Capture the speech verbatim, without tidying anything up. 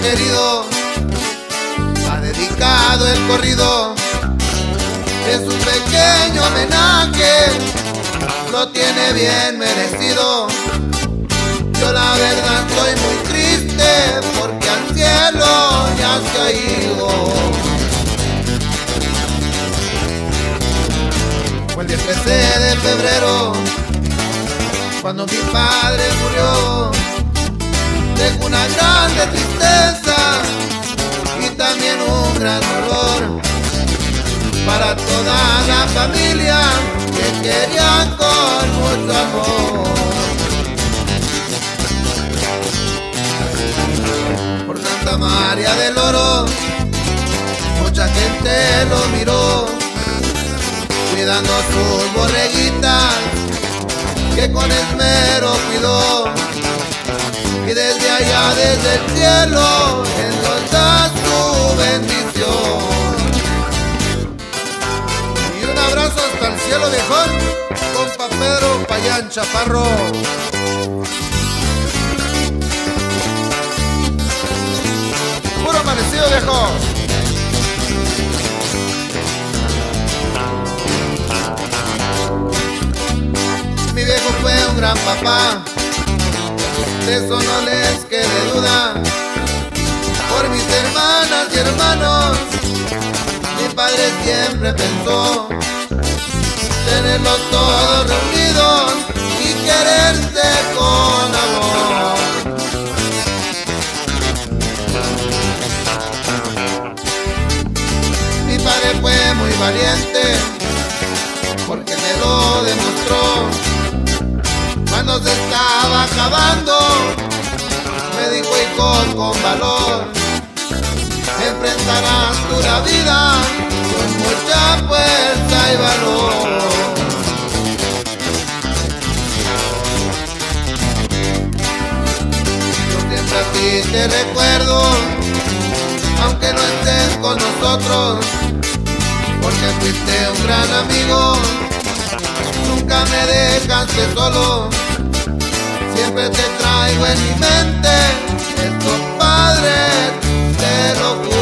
querido, ha dedicado el corrido. Es un pequeño homenaje, lo tiene bien merecido. Yo la verdad estoy muy triste porque al cielo ya se ha ido. Fue el día trece de febrero cuando mi padre murió. Dejó una grande tristeza y también un gran dolor para toda la familia que querían con mucho amor. Por Santa María del Oro mucha gente lo miró, cuidando sus borreguitas que con esmero cuidó. Y desde allá, desde el cielo, Él nos da su bendición. Y un abrazo hasta el cielo, viejón, compa Pedro Payán Chaparro. Puro amanecido, viejo. Mi viejo fue un gran papá, de eso no les quede duda. Por mis hermanas y hermanos, mi padre siempre pensó tenerlos todos reunidos y quererse con amor. Mi padre fue muy valiente porque me lo demostró. Cuando se estaba acabando, me dijo: hijo, con valor enfrentarás tú la vida con mucha fuerza y valor. Yo siempre a ti te recuerdo, aunque no estés con nosotros, porque fuiste un gran amigo. Nunca me dejaste solo, siempre te traigo en mi mente. Esto, Padre, te lo juro.